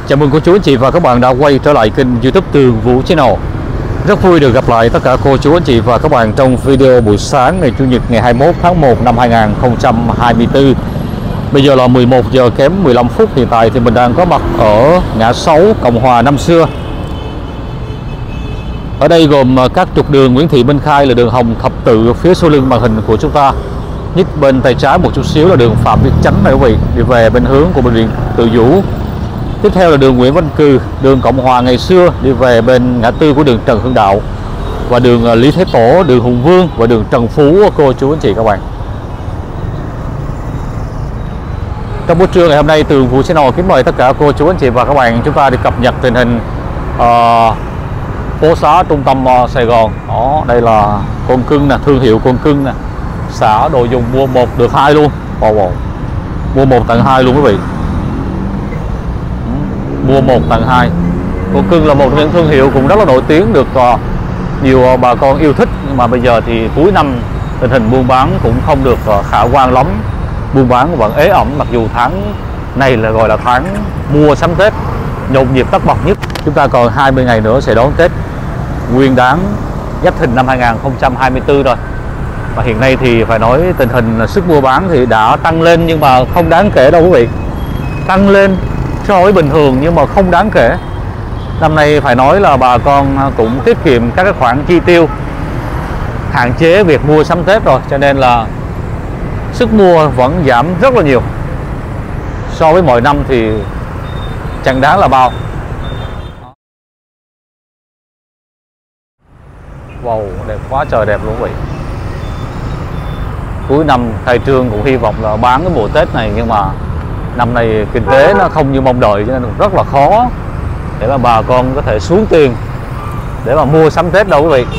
Chào mừng cô chú anh chị và các bạn đã quay trở lại kênh YouTube Tường Vũ Channel. Rất vui được gặp lại tất cả cô chú anh chị và các bạn trong video buổi sáng ngày Chủ nhật ngày 21 tháng 1 năm 2024. Bây giờ là 11 giờ kém 15 phút. Hiện tại thì mình đang có mặt ở ngã 6 Cộng Hòa năm xưa. Ở đây gồm các trục đường Nguyễn Thị Minh Khai là đường Hồng Thập Tự phía sau lưng màn hình của chúng ta. Nhích bên tay trái một chút xíu là đường Phạm Viết Chánh này quý vị, đi về bên hướng của bệnh viện Từ Dũ. Tiếp theo là đường Nguyễn Văn Cừ, đường Cộng Hòa ngày xưa đi về bên ngã tư của đường Trần Hưng Đạo, và đường Lý Thái Tổ, đường Hùng Vương và đường Trần Phú cô chú anh chị các bạn. Trong buổi trưa ngày hôm nay, Tường Vũ Channel kính mời tất cả cô chú anh chị và các bạn chúng ta đi cập nhật tình hình phố xá trung tâm Sài Gòn. Đó, đây là con cưng nè, thương hiệu con cưng nè, xả đồ dùng mua 1 được 2 luôn. Mua 1 tặng 2 luôn quý vị. Mua 1 tặng 2. Con cưng là một trong những thương hiệu cũng rất là nổi tiếng, được nhiều bà con yêu thích. Nhưng mà bây giờ thì cuối năm tình hình buôn bán cũng không được khả quan lắm. Buôn bán vẫn ế ẩm, mặc dù tháng này là gọi là tháng mua sắm Tết nhộn nhịp tất bật nhất. Chúng ta còn 20 ngày nữa sẽ đón Tết Nguyên Đán Giáp Thìn năm 2024 rồi. Và hiện nay thì phải nói tình hình sức mua bán thì đã tăng lên, nhưng mà không đáng kể đâu quý vị. Tăng lên so với bình thường nhưng mà không đáng kể. Năm nay phải nói là bà con cũng tiết kiệm các cái khoản chi tiêu, hạn chế việc mua sắm Tết rồi, cho nên là sức mua vẫn giảm rất là nhiều. So với mọi năm thì chẳng đáng là bao. Wow, đẹp quá trời đẹp luôn quý vị. Cuối năm khai trương cũng hy vọng là bán cái mùa Tết này, nhưng mà năm nay kinh tế nó không như mong đợi, cho nên rất là khó để mà bà con có thể xuống tiền để mà mua sắm Tết đâu quý vị.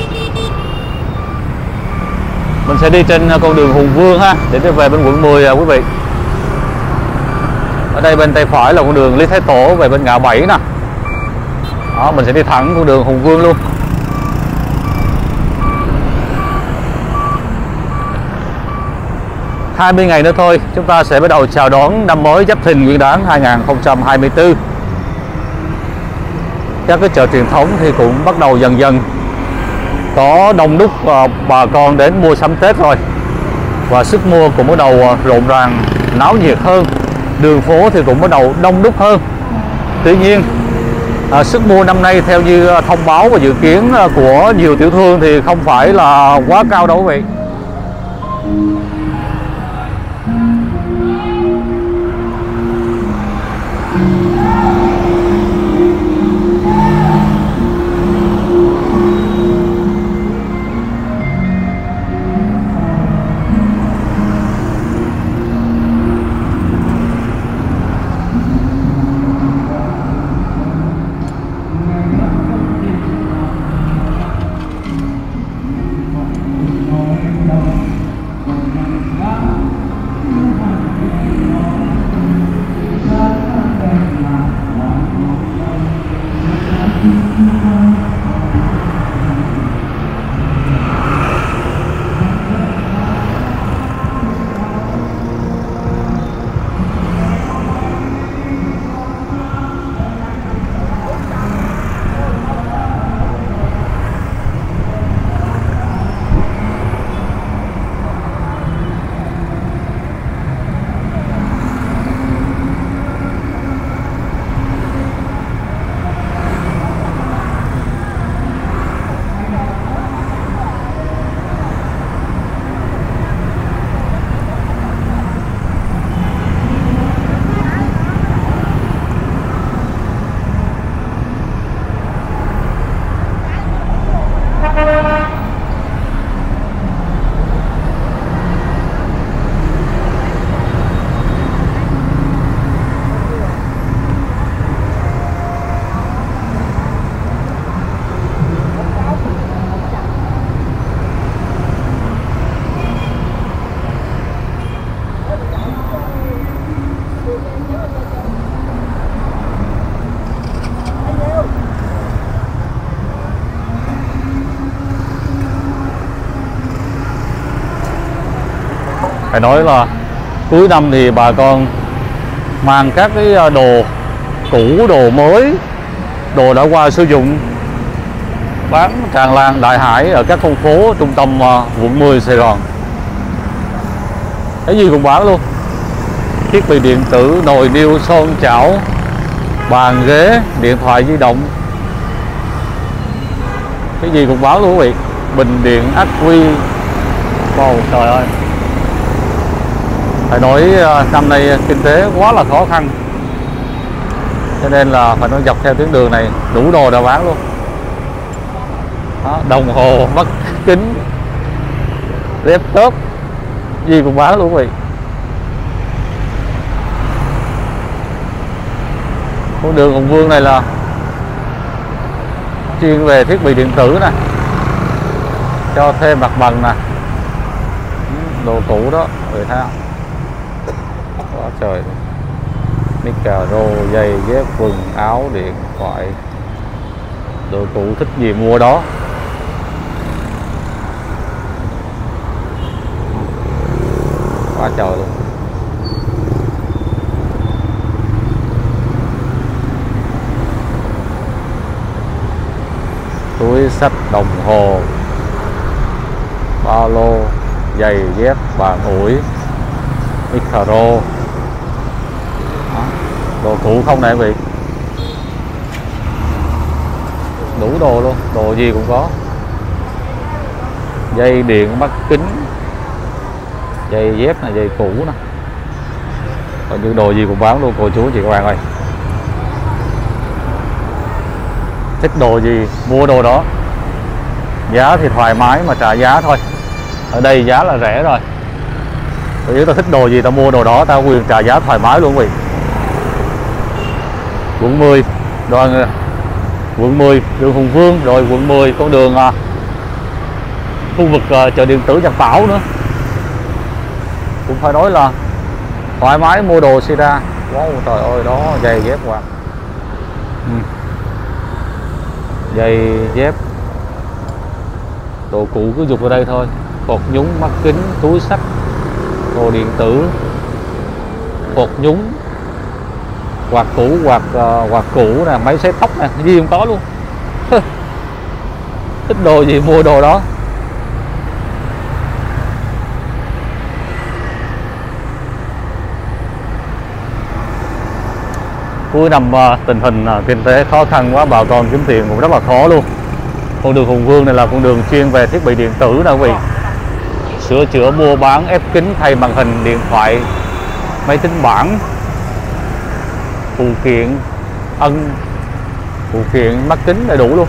Mình sẽ đi trên con đường Hùng Vương ha, để đi về bên quận 10 quý vị. Ở đây bên tay phải là con đường Lý Thái Tổ về bên ngã 7 nè. Đó, mình sẽ đi thẳng con đường Hùng Vương luôn. Hai 20 ngày nữa thôi, chúng ta sẽ bắt đầu chào đón năm mới Giáp Thìn Nguyên Đán 2024. Các cái chợ truyền thống thì cũng bắt đầu dần dần có đông đúc bà con đến mua sắm Tết rồi, và sức mua cũng bắt đầu rộn ràng, náo nhiệt hơn. Đường phố thì cũng bắt đầu đông đúc hơn. Tuy nhiên sức mua năm nay theo như thông báo và dự kiến của nhiều tiểu thương thì không phải là quá cao đâu quý vị. Phải nói là cuối năm thì bà con mang các cái đồ cũ, đồ mới, đồ đã qua sử dụng bán tràn lan đại hải ở các con phố trung tâm quận 10 Sài Gòn. Cái gì cũng bán luôn. Thiết bị điện tử, nồi niêu, son chảo, bàn ghế, điện thoại di động, cái gì cũng bán luôn quý vị. Bình điện ắc quy. Wow, trời ơi, phải nói năm nay kinh tế quá là khó khăn, cho nên là phải nói dọc theo tuyến đường này đủ đồ đã bán luôn. Đó, đồng hồ, mắt kính, laptop, gì cũng bán luôn quý vị. Con đường Hùng Vương này là chuyên về thiết bị điện tử nè, cho thuê mặt bằng nè, đồ cũ đó, người thấy không? Quá trời, micro, giày dép, quần áo, điện thoại, đồ cũ thích gì mua đó. Quá trời luôn. Túi xách, đồng hồ, ba lô, giày dép, bàn ủi, micro, đồ cũ không nè quý vị, đủ đồ luôn, đồ gì cũng có. Dây điện, mắt kính, giày dép này, giày cũ nè, còn những đồ gì cũng bán luôn cô chú chị các bạn ơi. Thích đồ gì mua đồ đó, giá thì thoải mái mà trả giá thôi. Ở đây giá là rẻ rồi, nếu ta thích đồ gì ta mua đồ đó, ta quyền trả giá thoải mái luôn quý vị. Quận 10 đoạn, quận 10 đường Hùng Vương, rồi quận 10 con đường khu vực chợ điện tử Nhật Bảo nữa, cũng phải nói là thoải mái mua đồ Sira. Wow, trời ơi, đó giày dép qua, giày dép, đồ cũ cứ dục ở đây thôi. Cột nhúng, mắt kính, túi xách, đồ điện tử, cột nhúng, quạt cũ, quạt cũ nè, máy sấy tóc nè, cái gì cũng có luôn. Thích đồ gì mua đồ đó. Cuối năm tình hình kinh tế khó khăn quá, bà con kiếm tiền cũng rất là khó luôn. Con đường Hùng Vương này là con đường chuyên về thiết bị điện tử nè quý vị. Sửa chữa, mua bán, ép kính, thay màn hình điện thoại, máy tính bảng, phụ kiện phụ kiện mắt kính đầy đủ luôn.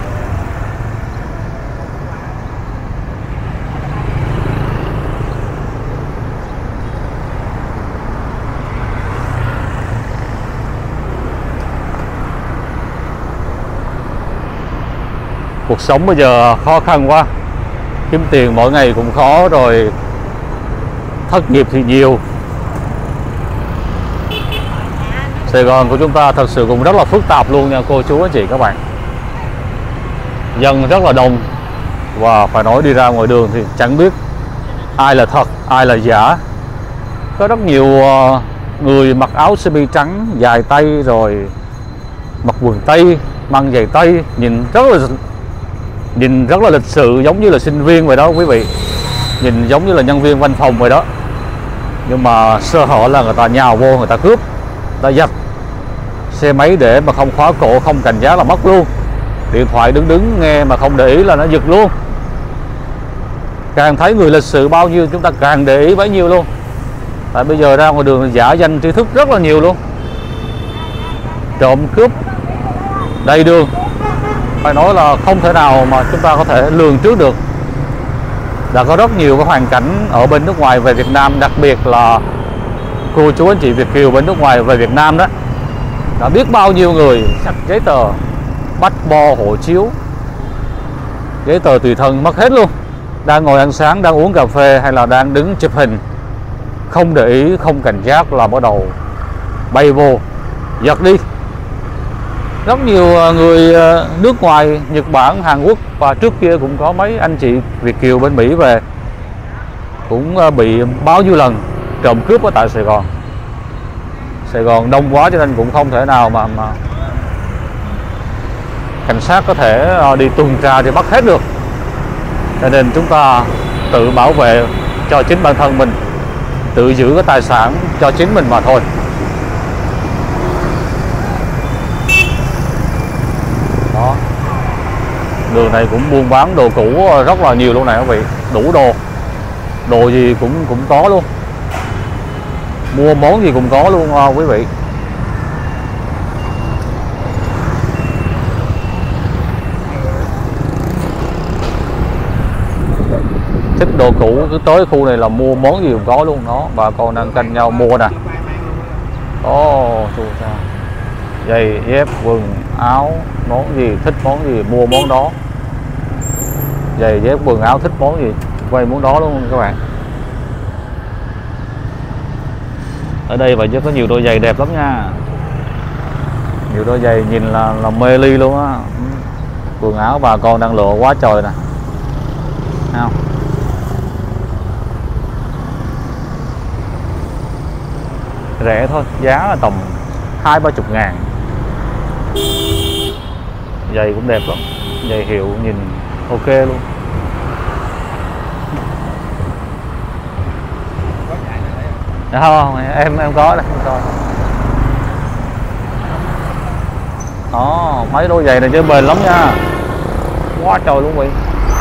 Cuộc sống bây giờ khó khăn quá, kiếm tiền mỗi ngày cũng khó rồi, thất nghiệp thì nhiều. Sài Gòn của chúng ta thật sự cũng rất là phức tạp luôn nha cô chú anh chị các bạn. Dân rất là đông, và phải nói đi ra ngoài đường thì chẳng biết ai là thật, ai là giả. Có rất nhiều người mặc áo sơ mi trắng dài tay, rồi mặc quần tây, mang giày tây, nhìn rất là lịch sự, giống như là sinh viên vậy đó quý vị, nhìn giống như là nhân viên văn phòng vậy đó. Nhưng mà sơ hở là người ta nhào vô, người ta cướp, người ta giật. Xe máy để mà không khóa cổ, không cảnh giác là mất luôn. Điện thoại đứng nghe mà không để ý là nó giật luôn. Càng thấy người lịch sự bao nhiêu chúng ta càng để ý bấy nhiêu luôn. Tại bây giờ ra ngoài đường giả danh tri thức rất là nhiều luôn, trộm cướp đầy đường. Phải nói là không thể nào mà chúng ta có thể lường trước được. Đã có rất nhiều cái hoàn cảnh ở bên nước ngoài về Việt Nam, đặc biệt là cô chú anh chị Việt kiều bên nước ngoài về Việt Nam đó, đã biết bao nhiêu người sạch giấy tờ, passport, hộ chiếu, giấy tờ tùy thân mất hết luôn. Đang ngồi ăn sáng, đang uống cà phê hay là đang đứng chụp hình, không để ý, không cảnh giác là bắt đầu bay vô giật đi. Rất nhiều người nước ngoài, Nhật Bản, Hàn Quốc, và trước kia cũng có mấy anh chị Việt kiều bên Mỹ về, cũng bị bao nhiêu lần trộm cướp ở tại Sài Gòn. Sài Gòn đông quá cho nên cũng không thể nào mà cảnh sát có thể đi tuần tra thì bắt hết được, cho nên chúng ta tự bảo vệ cho chính bản thân mình, tự giữ cái tài sản cho chính mình mà thôi. Đó, đường này cũng buôn bán đồ cũ rất là nhiều luôn này quý vị, đủ đồ gì cũng có luôn, mua món gì cũng có luôn quý vị. Thích đồ cũ cứ tới khu này là mua món gì cũng có luôn. Đó, bà con đang canh nhau mua nè. Giày dép quần áo, món gì thích món gì mua món đó. Giày dép quần áo thích món gì quay món đó luôn các bạn. Ở đây vậy chứ có nhiều đôi giày đẹp lắm nha, nhiều đôi giày nhìn là mê ly luôn á. Quần áo bà con đang lựa quá trời nè, thấy không? Rẻ thôi, giá là tầm 20-30 ngàn. Giày cũng đẹp lắm, giày hiệu nhìn ok luôn. Không, em có đấy, em coi. Đó, mấy đôi giày này chơi bền lắm nha, quá trời luôn vậy.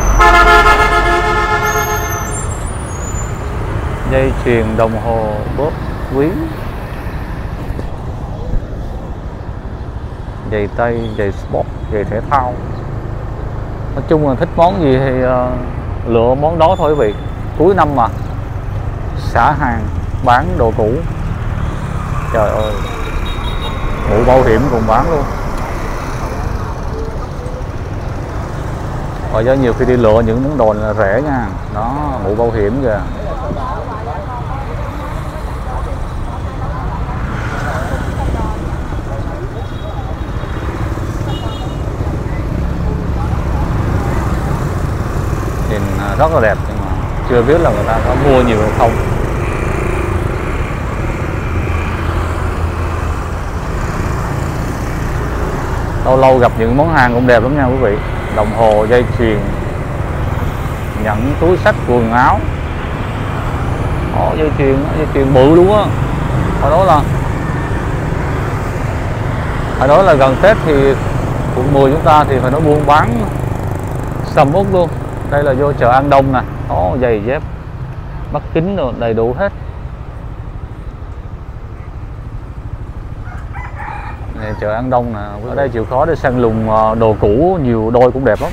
Dây chuyền đồng hồ bóp quý, giày tay, giày sport, giày thể thao. Nói chung là thích món gì thì lựa món đó thôi quý vị. Cuối năm mà xả hàng bán đồ cũ, trời ơi, mũ bảo hiểm cũng bán luôn. Và do nhiều khi đi lựa những món đồ là rẻ nha. Đó, mũ bảo hiểm kìa. Nhìn rất là đẹp, nhưng mà chưa biết là người ta có mua nhiều hay không. Lâu lâu gặp những món hàng cũng đẹp lắm nha quý vị. Đồng hồ, dây chuyền, nhẫn, túi xách, quần áo. Dây chuyền bự luôn á. Hồi đó là gần Tết thì quận 10 chúng ta thì phải nói buôn bán sầm uất luôn. Đây là vô chợ An Đông nè, có giày dép, mắt kính rồi đầy đủ hết. Này, chợ An Đông nè, ở đây chịu khó để săn lùng đồ cũ, nhiều đôi cũng đẹp lắm.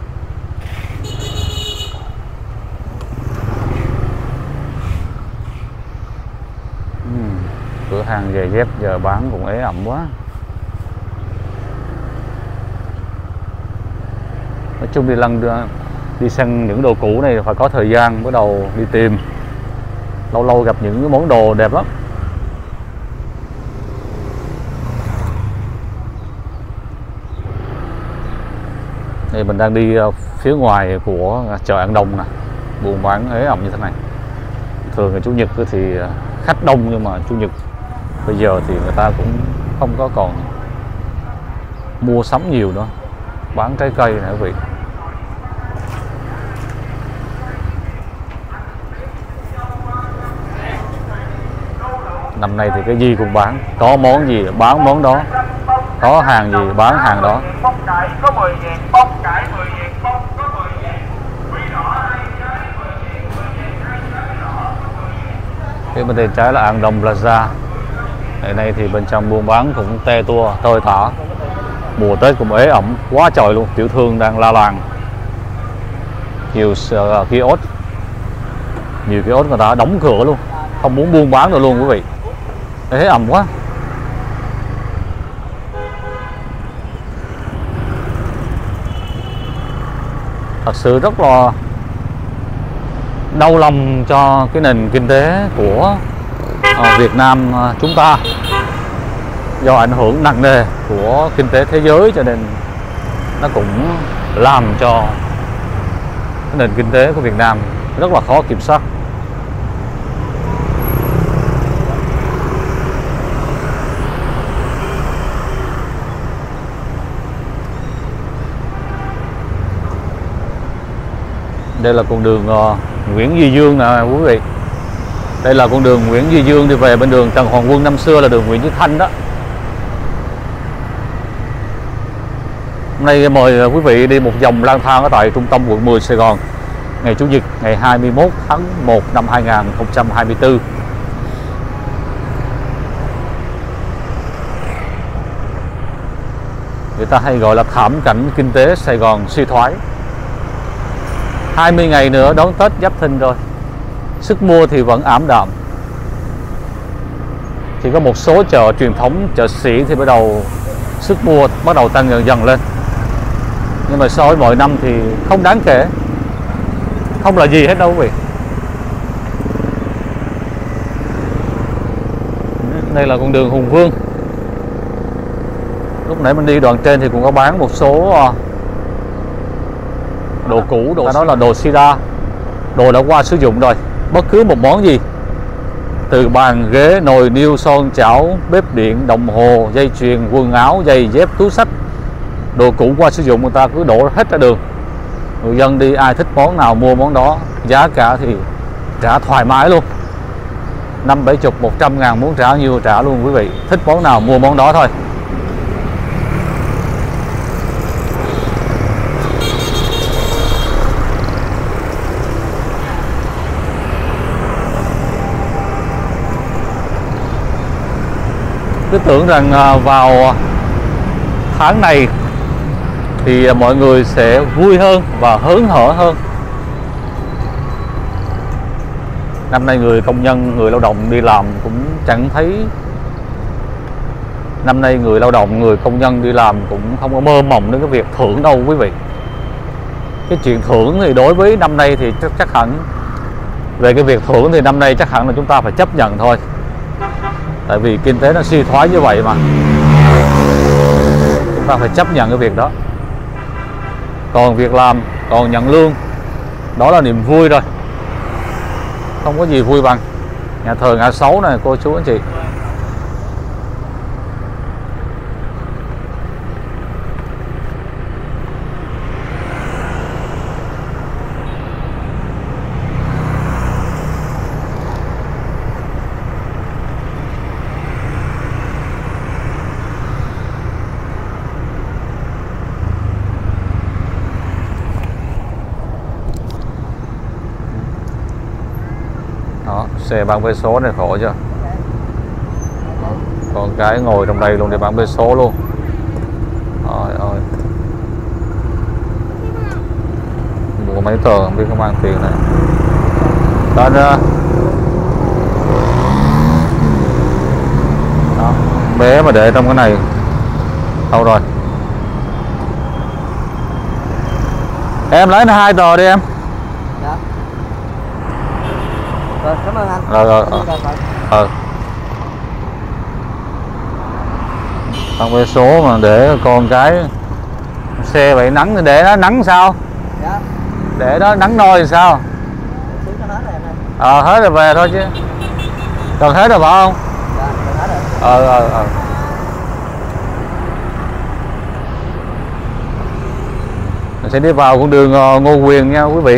Cửa hàng giày dép giờ bán cũng ế ẩm quá. Nói chung đi săn những đồ cũ này phải có thời gian, bắt đầu đi tìm. Lâu lâu gặp những món đồ đẹp lắm. Đây mình đang đi phía ngoài của chợ An Đông nè, buôn bán ế ẩm như thế này. Thường là Chủ nhật thì khách đông, nhưng mà Chủ nhật bây giờ thì người ta cũng không có còn mua sắm nhiều nữa. Bán trái cây nè quý vị. Năm nay thì cái gì cũng bán, có món gì bán món đó, có hàng gì bán hàng đó. Bông cải có 10.000, bông cải 10.000, bông có 10.000, quý đỏ 2 trái 10.000, 10.000 2 trái đỏ. Phía bên tay trái là An Đông Plaza. Ngày nay thì bên trong buôn bán cũng te tua, tơi tả. Mùa Tết cũng ế ẩm quá trời luôn, tiểu thương đang la làng. Nhiều kiosk, nhiều kiosk người ta đóng cửa luôn, không muốn buôn bán nữa luôn quý vị. Ế ẩm quá. Thật sự rất là đau lòng cho cái nền kinh tế của Việt Nam chúng ta. Do ảnh hưởng nặng nề của kinh tế thế giới cho nên nó cũng làm cho cái nền kinh tế của Việt Nam rất là khó kiểm soát. Đây là con đường Nguyễn Duy Dương nè quý vị. Đây là con đường Nguyễn Duy Dương đi về bên đường Trần Hoàng Quân, năm xưa là đường Nguyễn Chí Thanh đó. Hôm nay mời quý vị đi một vòng lang thang ở tại trung tâm quận 10 Sài Gòn ngày Chủ nhật ngày 21 tháng 1 năm 2024. Người ta hay gọi là thảm cảnh kinh tế Sài Gòn suy thoái. 20 ngày nữa đón Tết Giáp Thìn rồi, sức mua thì vẫn ảm đạm. Chỉ có một số chợ truyền thống, chợ sĩ thì sức mua bắt đầu tăng dần dần lên. Nhưng mà so với mọi năm thì không đáng kể, không là gì hết đâu quý vị. Đây là con đường Hùng Vương. Lúc nãy mình đi đoạn trên thì cũng có bán một số đồ cũ, đồ đó là đồ sida, đồ đã qua sử dụng rồi. Bất cứ một món gì, từ bàn ghế, nồi niêu, son chảo, bếp điện, đồng hồ, dây chuyền, quần áo, giày dép, túi xách, đồ cũ qua sử dụng người ta cứ đổ hết ra đường. Người dân đi ai thích món nào mua món đó, giá cả thì trả thoải mái luôn, 50, 70, 100 ngàn muốn trả nhiêu trả luôn quý vị. Thích món nào mua món đó thôi. Cứ tưởng rằng vào tháng này thì mọi người sẽ vui hơn và hớn hở hơn. Năm nay người công nhân, người lao động đi làm cũng chẳng thấy. Năm nay người lao động, người công nhân đi làm cũng không có mơ mộng đến cái việc thưởng đâu quý vị. Cái chuyện thưởng thì đối với năm nay thì chắc hẳn, về cái việc thưởng thì năm nay chắc hẳn là chúng ta phải chấp nhận thôi. Tại vì kinh tế nó suy thoái như vậy mà, chúng ta phải chấp nhận cái việc đó. Còn việc làm, còn nhận lương, đó là niềm vui rồi. Không có gì vui bằng. Nhà thờ Ngã Sáu này cô chú anh chị. Đó, xe bán vé số này khổ chưa. Đó, còn cái ngồi trong đây luôn để bán vé số luôn. Trời ơi, mua mấy tờ không biết có mang tiền này. Lên đó, bé mà để trong cái này đâu rồi. Em lấy 2 tờ đi em. Rồi, cảm ơn anh. Rồi. Con vé số mà để con cái xe vậy nắng thì để nó nắng sao? Dạ. Để đó nắng nôi thì sao? Xuống cho hết rồi em ơi. Hết rồi về thôi chứ. Cần hết rồi phải không? Dạ, cần hết rồi. Mình sẽ đi vào con đường Ngô Quyền nha quý vị.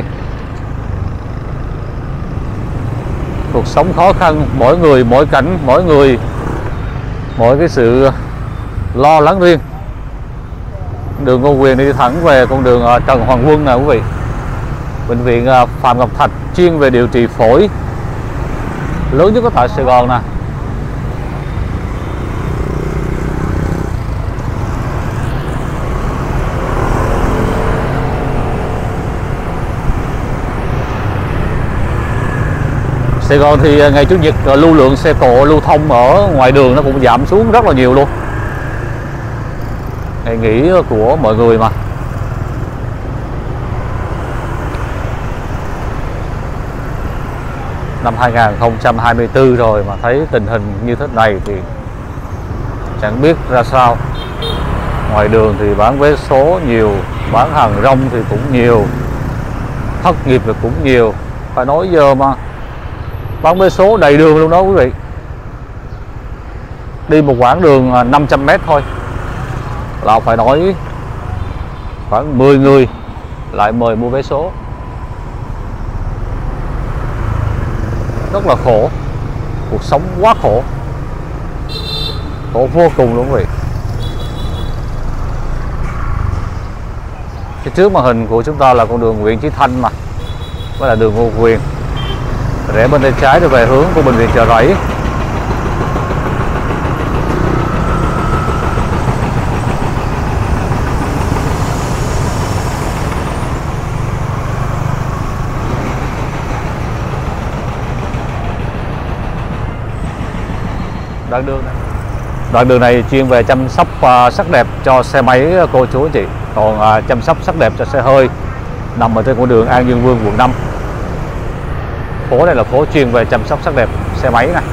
Cuộc sống khó khăn, mỗi người mỗi cảnh, mỗi người mỗi cái sự lo lắng riêng. Đường Ngô Quyền đi thẳng về con đường Trần Hoàng Quân nè quý vị. Bệnh viện Phạm Ngọc Thạch chuyên về điều trị phổi, lớn nhất ở tại Sài Gòn nè. Sài Gòn thì ngày Chủ nhật lưu lượng xe cộ lưu thông ở ngoài đường nó cũng giảm xuống rất là nhiều luôn. Ngày nghỉ của mọi người mà. Năm 2024 rồi mà thấy tình hình như thế này thì chẳng biết ra sao. Ngoài đường thì bán vé số nhiều, bán hàng rong thì cũng nhiều, thất nghiệp thì cũng nhiều. Phải nói giờ mà bán vé số đầy đường luôn đó quý vị. Đi một quãng đường 500 m thôi là phải nói khoảng 10 người lại mời mua vé số. rất là khổ, cuộc sống quá khổ, khổ vô cùng luôn quý vị. Phía trước màn hình của chúng ta là con đường Nguyễn Chí Thanh mà, với là đường Ngô Quyền. Rẽ bên tay trái thì về hướng của bệnh viện Chợ Rẫy. Đoạn đường này chuyên về chăm sóc sắc đẹp cho xe máy cô chú anh chị. Còn chăm sóc sắc đẹp cho xe hơi nằm ở trên con đường An Dương Vương, quận 5. Phố này là phố chuyên về chăm sóc sắc đẹp xe máy này.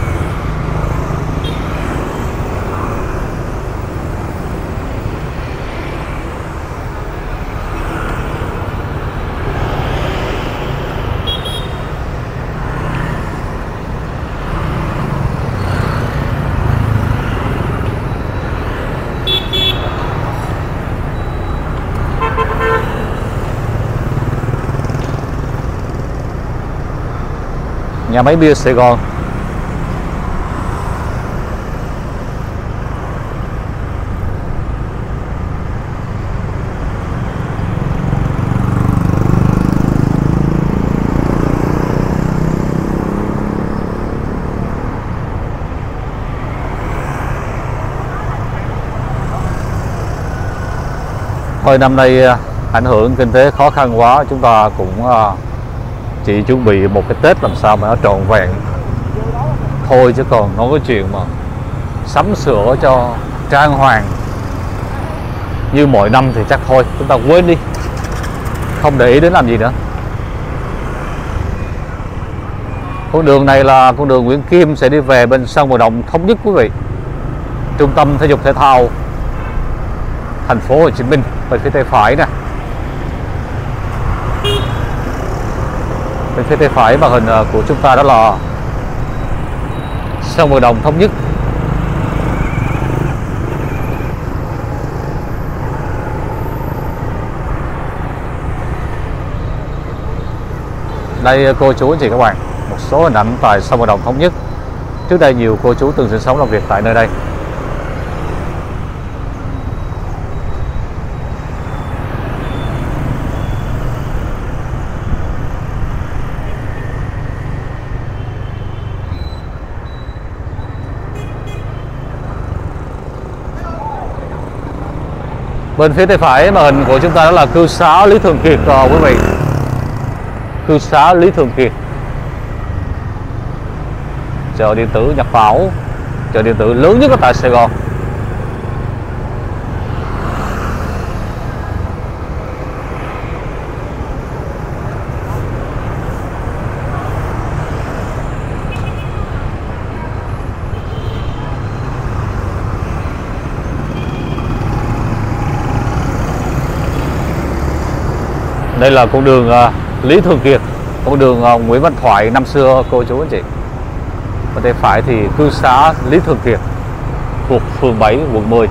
Nhà máy bia Sài Gòn. Hồi năm nay ảnh hưởng kinh tế khó khăn quá, chúng ta cũng chỉ chuẩn bị một cái Tết làm sao mà nó trọn vẹn thôi, chứ còn nói cái chuyện mà sắm sửa cho trang hoàng như mọi năm thì chắc thôi chúng ta quên đi, không để ý đến làm gì nữa. Con đường này là con đường Nguyễn Kim, sẽ đi về bên sân vận động Thống Nhất quý vị, trung tâm thể dục thể thao thành phố Hồ Chí Minh. Bên phía tay phải nè, bên phía tay phải màn hình của chúng ta đó là sân vận động Thống Nhất. Đây cô chú anh chị các bạn, một số hình ảnh tại sân vận động Thống Nhất. Trước đây nhiều cô chú từng sinh sống làm việc tại nơi đây. Bên phía tay phải màn hình của chúng ta đó là cư xá Lý Thường Kiệt quý vị. Cư xá Lý Thường Kiệt. Chợ điện tử Nhật Bảo, chợ điện tử lớn nhất ở tại Sài Gòn. Đây là con đường Lý Thường Kiệt, con đường Nguyễn Văn Thoại năm xưa cô chú anh chị. Bên tay phải thì cư xá Lý Thường Kiệt thuộc phường 7, quận 10.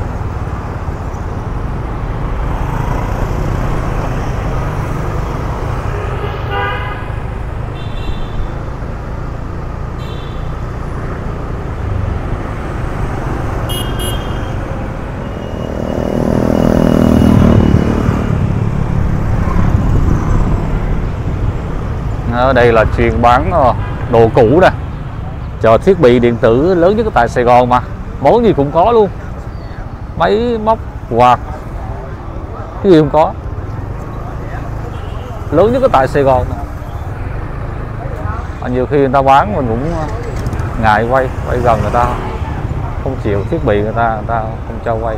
Ở đây là chuyên bán đồ cũ nè, chợ thiết bị điện tử lớn nhất tại Sài Gòn mà, món gì cũng có luôn, máy móc, quạt, cái gì cũng có, lớn nhất tại Sài Gòn. Nhiều khi người ta bán mình cũng ngại quay gần, người ta không chịu thiết bị, người ta không cho quay.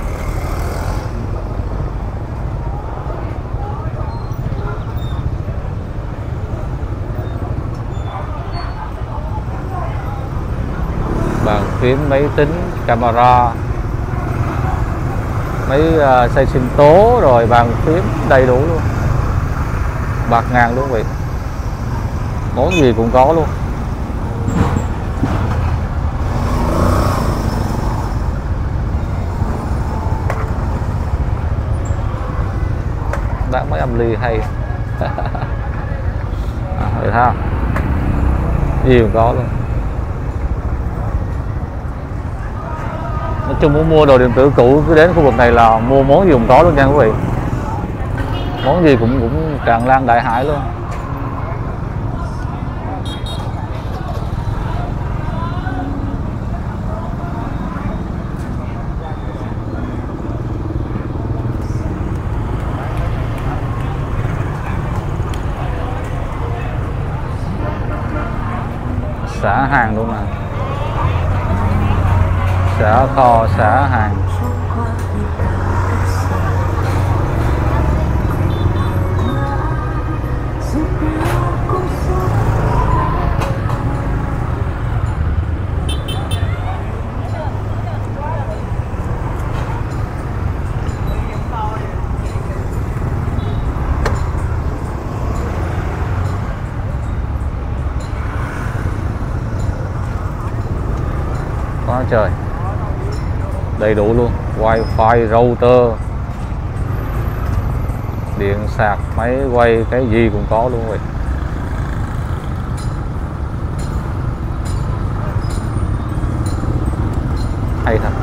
Bàn phím, máy tính, camera, máy xoay sinh tố, rồi bàn phím đầy đủ luôn, bạc ngàn luôn vậy, món gì cũng có luôn. Bán máy âm ly hay. Vậy ha. Gì cũng có luôn. Nói chung muốn mua đồ điện tử cũ cứ đến khu vực này là mua món gì cũng có luôn nha quý vị. Món gì cũng tràn lan đại hải luôn. Xả hàng luôn nè. Xả kho, xả hàng. Quá trời, đầy đủ luôn, wifi, router, điện sạc, máy quay, cái gì cũng có luôn rồi. Hay thật.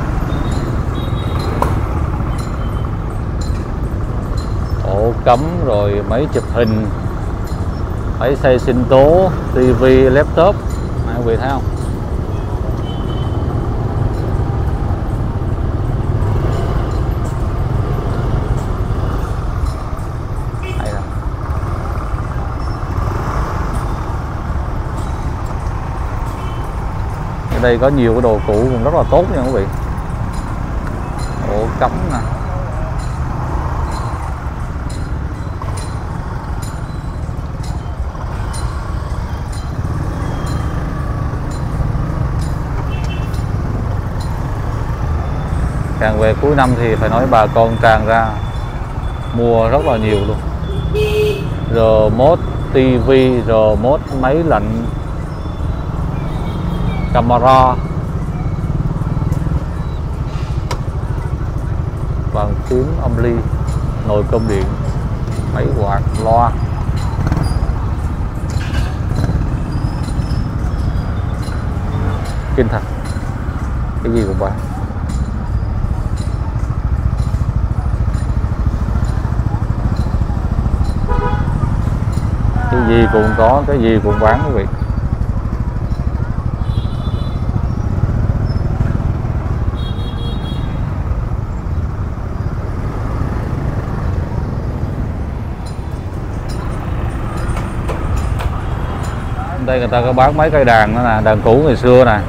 Ổ cắm rồi máy chụp hình, máy xay sinh tố, tivi, laptop, quý vị thấy không? Ở đây có nhiều cái đồ cũ cũng rất là tốt nha quý vị. Ổ cắm nè. Càng về cuối năm thì phải nói bà con tràn ra mua rất là nhiều luôn. Remote tivi, remote máy lạnh, camera, bàn phím, âm ly, nồi cơm điện, máy quạt, loa. Kinh thật, cái gì cũng bán. Cái gì cũng có, cái gì cũng bán quý vị. Đây người ta có bán mấy cây đàn nữa nè, đàn cũ ngày xưa nè,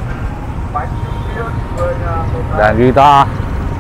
đàn guitar.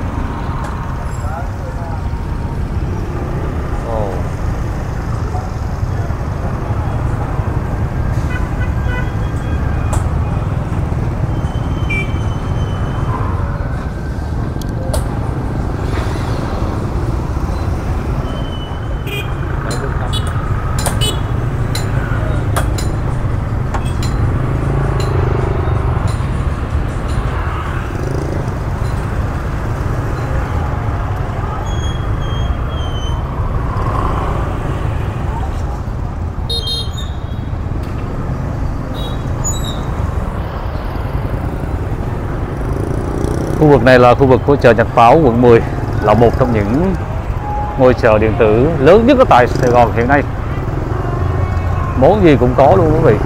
Khu vực này là khu vực của chợ Nhật Pháo quận 10, là một trong những ngôi chợ điện tử lớn nhất ở tại Sài Gòn hiện nay. Món gì cũng có luôn quý vị.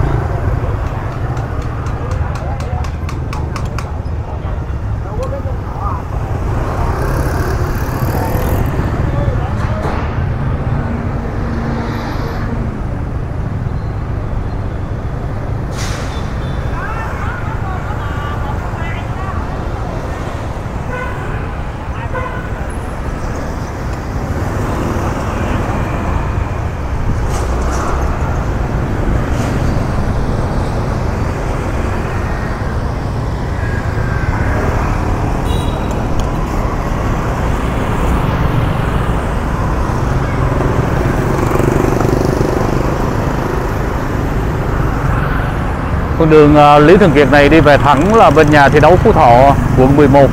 Con đường Lý Thường Kiệt này đi về thẳng là bên nhà thi đấu Phú Thọ, quận 11.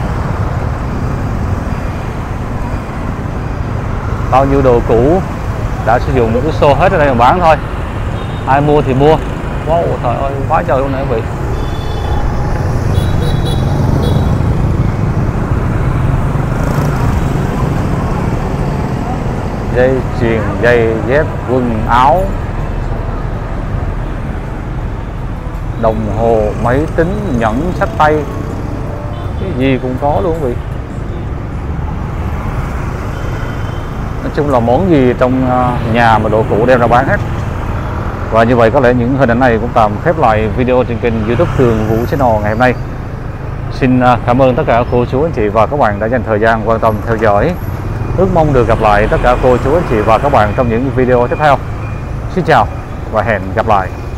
Bao nhiêu đồ cũ đã sử dụng cứ xô hết ở đây mà bán thôi, ai mua thì mua. Wow, trời ơi quá trời luôn nè quý vị. Dây chuyền, giày dép, quần áo, đồng hồ, máy tính, nhẫn, xách tay, cái gì cũng có luôn quý vị. Nói chung là món gì trong nhà mà đồ cũ đem ra bán hết. Và như vậy có lẽ những hình ảnh này cũng tạm khép lại video trên kênh YouTube Tường Vũ Channel ngày hôm nay. Xin cảm ơn tất cả cô chú anh chị và các bạn đã dành thời gian quan tâm theo dõi. Ước mong được gặp lại tất cả cô chú anh chị và các bạn trong những video tiếp theo. Xin chào và hẹn gặp lại.